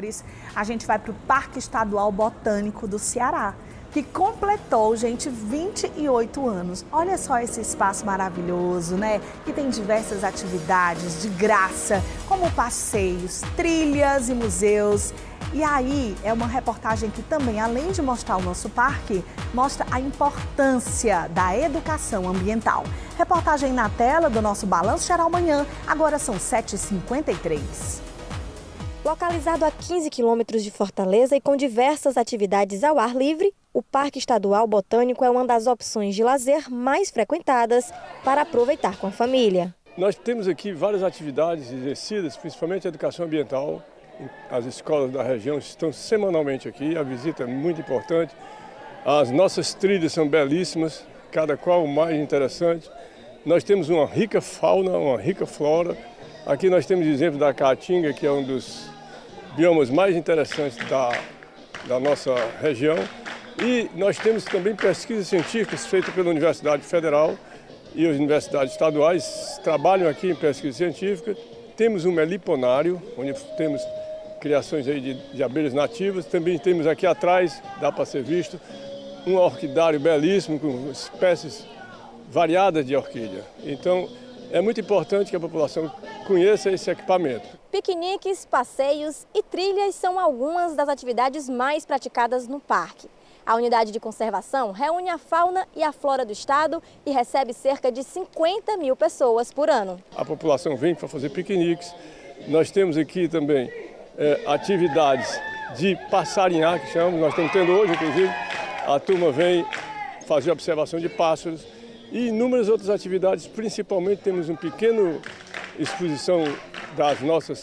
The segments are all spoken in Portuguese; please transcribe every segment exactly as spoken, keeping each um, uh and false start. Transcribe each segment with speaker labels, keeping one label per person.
Speaker 1: Flores, a gente vai para o Parque Estadual Botânico do Ceará, que completou, gente, vinte e oito anos. Olha só esse espaço maravilhoso, né? Que tem diversas atividades de graça, como passeios, trilhas e museus. E aí é uma reportagem que também, além de mostrar o nosso parque, mostra a importância da educação ambiental. Reportagem na tela do nosso Balanço Geral Manhã, agora são sete e cinquenta e três.
Speaker 2: Localizado a quinze quilômetros de Fortaleza e com diversas atividades ao ar livre, o Parque Estadual Botânico é uma das opções de lazer mais frequentadas para aproveitar com a família.
Speaker 3: Nós temos aqui várias atividades exercidas, principalmente a educação ambiental. As escolas da região estão semanalmente aqui, a visita é muito importante. As nossas trilhas são belíssimas, cada qual mais interessante. Nós temos uma rica fauna, uma rica flora. Aqui nós temos o exemplo da caatinga, que é um dos biomas mais interessantes da, da nossa região. E nós temos também pesquisas científicas feitas pela Universidade Federal e as universidades estaduais trabalham aqui em pesquisa científica. Temos um meliponário, onde temos criações aí de, de abelhas nativas. Também temos aqui atrás, dá para ser visto, um orquidário belíssimo com espécies variadas de orquídea. Então, é muito importante que a população conheça esse equipamento.
Speaker 2: Piqueniques, passeios e trilhas são algumas das atividades mais praticadas no parque. A unidade de conservação reúne a fauna e a flora do estado e recebe cerca de cinquenta mil pessoas por ano.
Speaker 3: A população vem para fazer piqueniques. Nós temos aqui também é, atividades de passarinhar, que chamamos. Nós estamos tendo hoje, inclusive, a turma vem fazer observação de pássaros e inúmeras outras atividades. Principalmente temos um pequeno exposição das nossas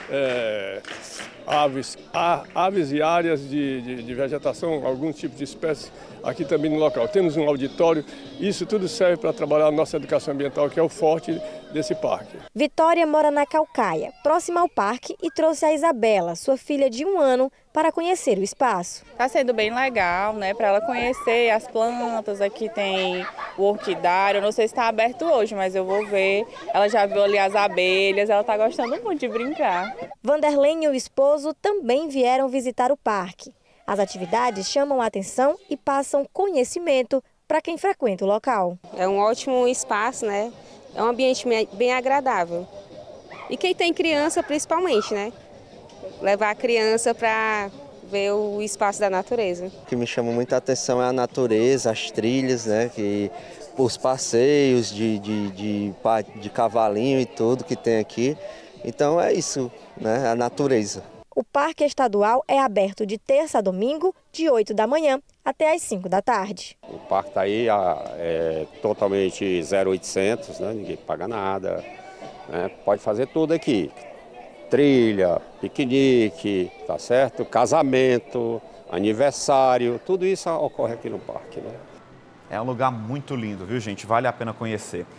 Speaker 3: é, aves, a, aves e áreas de, de, de vegetação, algum tipo de espécie aqui também no local. Temos um auditório, isso tudo serve para trabalhar a nossa educação ambiental, que é o forte desse parque.
Speaker 2: Vitória mora na Calcaia, próxima ao parque, e trouxe a Isabela, sua filha de um ano, para conhecer o espaço.
Speaker 4: Está sendo bem legal, né, para ela conhecer as plantas. Aqui tem o orquidário, não sei se está aberto hoje, mas eu vou ver. Ela já viu ali as abelhas, ela está gostando muito de brincar.
Speaker 2: Vanderlei e o esposo também vieram visitar o parque. As atividades chamam a atenção e passam conhecimento para quem frequenta o local.
Speaker 5: É um ótimo espaço, né? É um ambiente bem agradável. E quem tem criança, principalmente, né? Levar a criança para ver o espaço da natureza.
Speaker 6: O que me chama muita atenção é a natureza, as trilhas, né? Que, os passeios de, de, de, de cavalinho e tudo que tem aqui. Então é isso, né? A natureza.
Speaker 2: O Parque Estadual é aberto de terça a domingo, de oito da manhã até às cinco da tarde.
Speaker 7: O parque está aí é totalmente zero oitocentos, né? Ninguém paga nada, né? Pode fazer tudo aqui. Trilha, piquenique, tá certo? Casamento, aniversário, tudo isso ocorre aqui no parque, né?
Speaker 8: É um lugar muito lindo, viu, gente? Vale a pena conhecer.